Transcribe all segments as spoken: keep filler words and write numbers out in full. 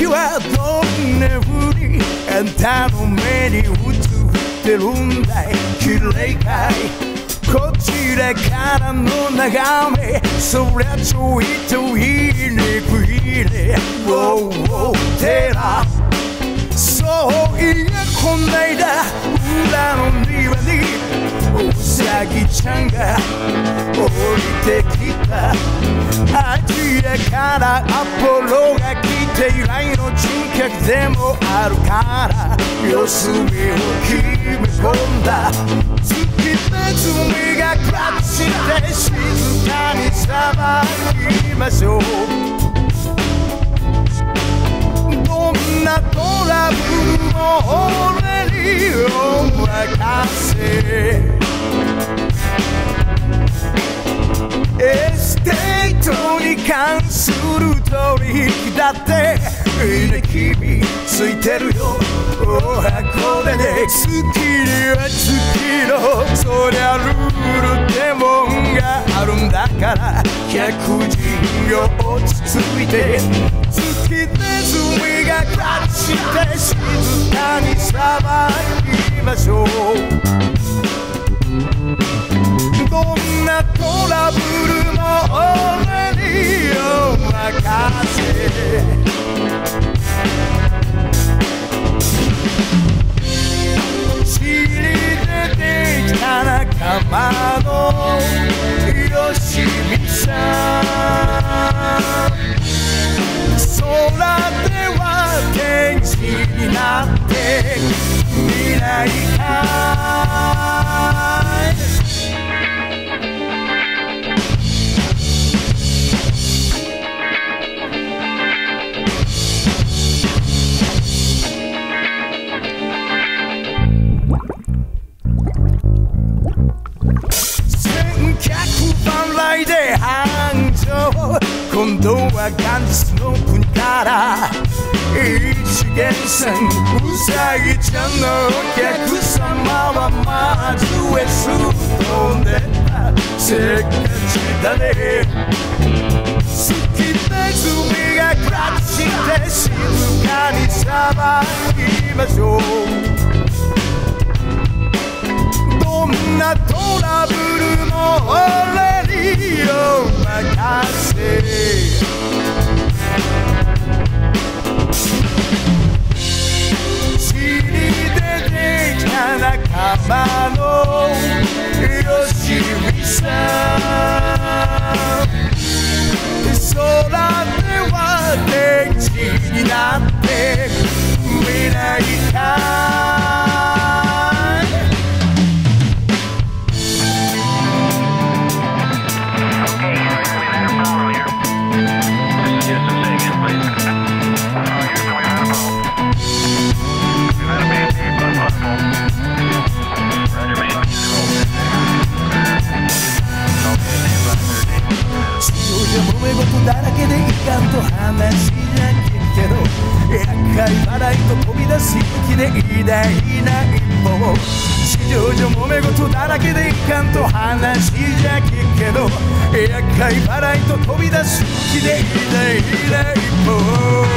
はどんな風にあんたの目に映ってるんだい。綺麗かいこちらからの眺め、そりゃちょいと言いにくいね。Terraそういやこないだ裏の庭にウサギちゃんが降りてきた。アジアからアポロが来て以来の珍客でもあるから、様子見を決め込んだ。月ねずみがクラッチして静かに裁きましょう。どんなトラブルも俺にお任せ。エステートに関する取引だっていいね君ついてるよ。お箱でね月には月のそりゃルールってもんがあるんだから、客人よ落ち着いて。月ねずみがクラッチして静かに裁きましょう。どんなトラブルも俺にお任せ。塵で出来た仲間の誼みさ。空では天使になって未来かい。で繁盛今度は元日の国から一元さんウサギちゃんのお客様はまずへす飛んでた。せっかちだね月ねずみがクラッチして静かに裁きましょう。どんなトラブルも俺にお任せ。塵でできた仲間の誼みさ。空では天使になって未来か。揉め事だらけでいかんと話じゃきけど、厄介払いと飛び出す勇気で偉大な一歩。市場上揉め事だらけでいかんと話じゃきけど、厄介払いと飛び出す勇気で偉大な一歩。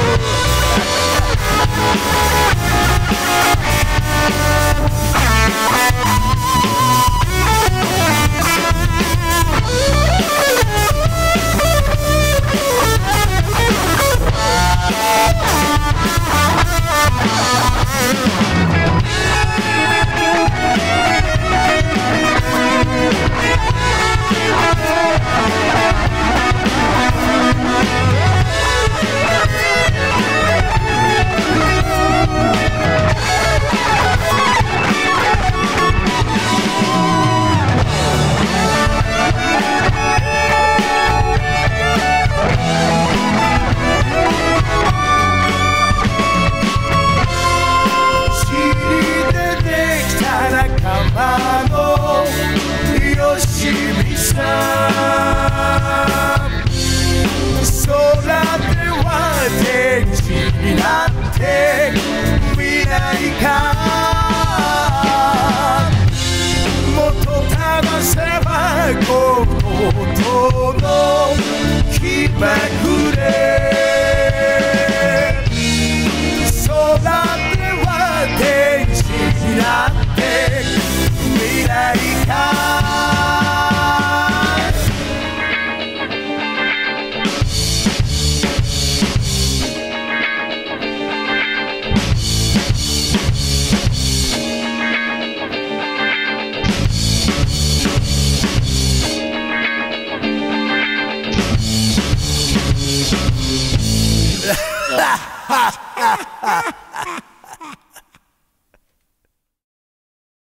ね